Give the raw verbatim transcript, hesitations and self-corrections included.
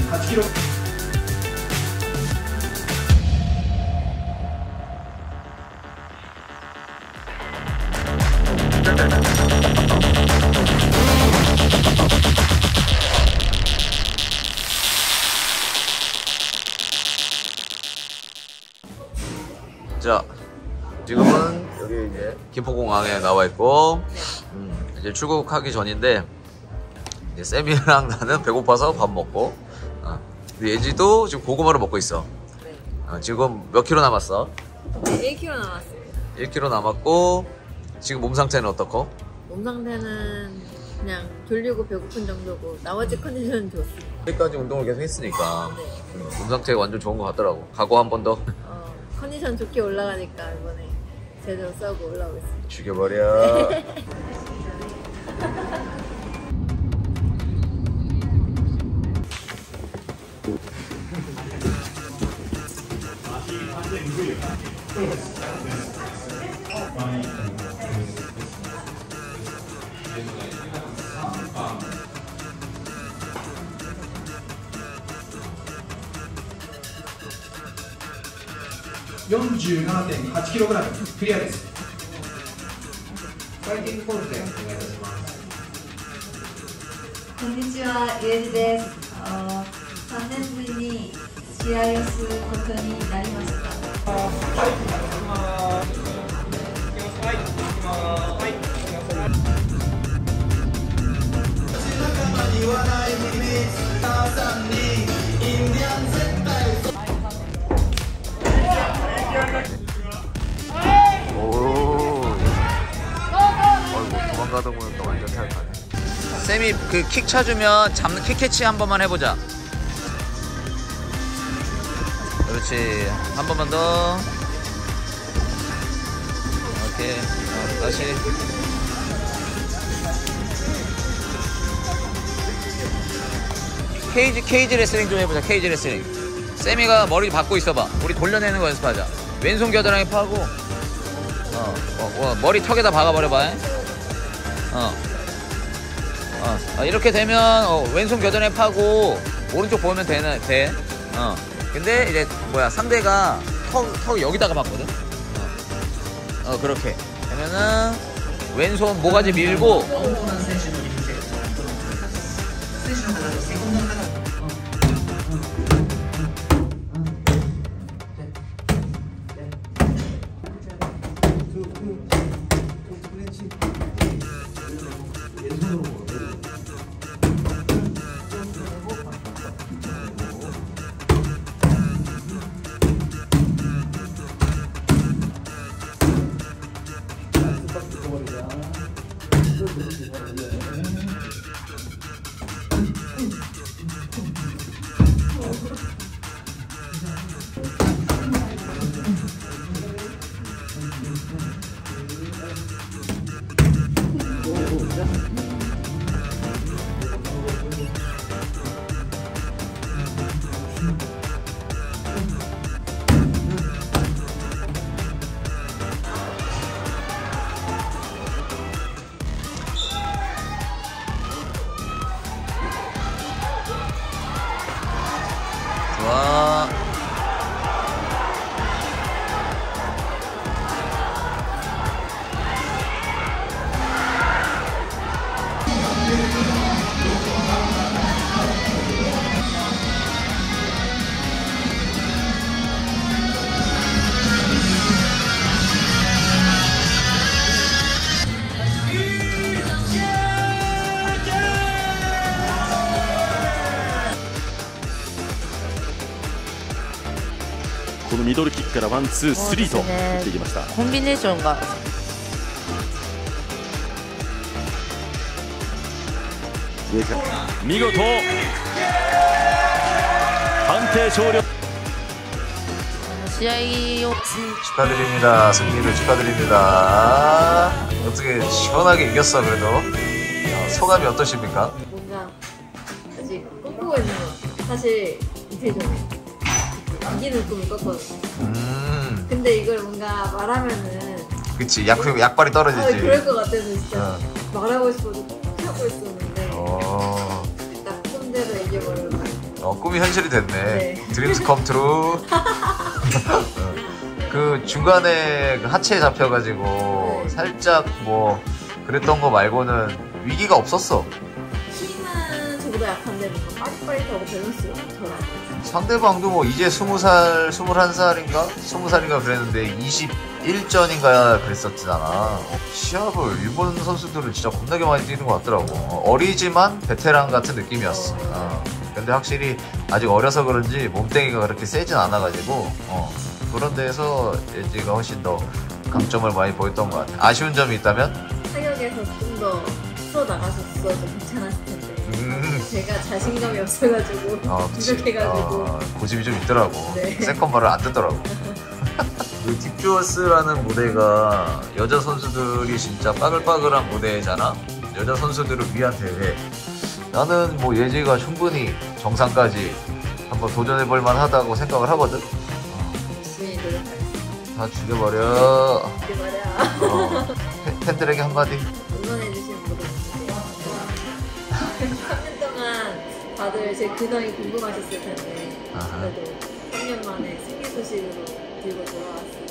はちキロ。 자, 지금은 여기 이제 김포공항에 나와 있고, 음, 이제 출국하기 전인데, 이제 쌤이랑 나는 배고파서 밥 먹고, 어, 예지도 지금 고구마를 먹고 있어. 네. 어, 지금 몇 킬로 남았어? 네, 일 킬로그램 남았어요. 일 킬로 남았고, 지금 몸 상태는 어떻고? 몸 상태는 그냥 졸리고 배고픈 정도고 나머지 컨디션은 좋습니다. 여기까지 운동을 계속 했으니까 네. 음, 몸 상태가 완전 좋은 것 같더라고. 각오 한 번 더. 어, 컨디션 좋게 올라가니까 이번에 제대로 싸우고 올라오겠습니다. 죽여버려. よんじゅうななてんはちキログラム クリアです。ファイティングポーズでお願いいたします。 こんにちは、ゆえじです。あさんねんぶりに試合をすることになりました。 도망가다 보니까 완전 탈까네. 쌤이 그 킥 차주면 잡는 킥 캐치 한 번만 해보자. 그렇지. 한 번만 더. 오케이. 어, 다시. 케이지, 케이지 레슬링 좀 해보자. 케이지 레슬링. 쌤이가 머리 받고 있어봐. 우리 돌려내는 거 연습하자. 왼손 겨드랑이 파고, 어, 어, 어, 머리 턱에다 박아버려봐. 어. 어. 어, 이렇게 되면 어, 왼손 겨드랑이 파고 오른쪽 보면 되는 돼. 어. 근데 이제 뭐야 상대가 턱, 턱 여기다가 맞거든. 어. 어 그렇게 그러면은 왼손 모가지 밀고. 좋아. このミドルキックからワンツースリーと打っていきました。 コンビネーションが見事判定勝利。 試合を 축하드립니다. 승리를 축하드립니다. 어떻게 시원하게 이겼어 그래도. 어, 소감이 어떠십니까? 뭔가 아직 꿈꾸고 있는 거 사실 이틀 전에 이기는 꿈을 꿨거든요. 음. 근데 이걸 뭔가 말하면은 그치 약, 약발이 떨어지지. 아, 그럴 것 같아서 진짜 어. 말하고 싶어서 하고 있었는데 어. 딱 꿈대로 이겨버려서 어, 꿈이 현실이 됐네. 네. 드림스 컴 트루. 그 중간에 그 하체에 잡혀가지고 네. 살짝 뭐 그랬던 거 말고는 위기가 없었어. 힘은 저보다 약한데 뭔가 빠릿빠릿하고 밸런스가 좋더라고요. 상대방도 뭐 이제 스무 살, 스물한 살인가? 스무 살인가 그랬는데 이십일 전인가 그랬었잖아. 시합을 일본 선수들은 진짜 겁나게 많이 뛰는 것 같더라고. 어리지만 베테랑 같은 느낌이었어. 어. 근데 확실히 아직 어려서 그런지 몸뚱이가 그렇게 세진 않아가지고 어. 그런 데에서 예지가 훨씬 더 강점을 많이 보였던 것 같아. 아쉬운 점이 있다면? 타격에서 좀 더 풀어나가셨어도 괜찮았을 텐데 음. 제가 자신감이 없어가지고 어, 그치. 부족해가지고 어, 고집이 좀 있더라고. 네. 세컨 말을 안 듣더라고. 그 딥듀어스라는 무대가 여자 선수들이 진짜 빠글빠글한 무대잖아. 여자 선수들을 위한 대회. 나는 뭐 예지가 충분히 정상까지 한번 도전해볼 만하다고 생각을 하거든. 열심히 노력하겠습니다. 다 죽여버려. 이게 말이야. 어, 팬- 팬들에게 한마디. 응원해주신 모든 분들 삼 년 동안 다들 제 근황이 궁금하셨을 텐데 아하. 그래도 삼 년 만에 승리 소식으로 들고 돌아왔습니다.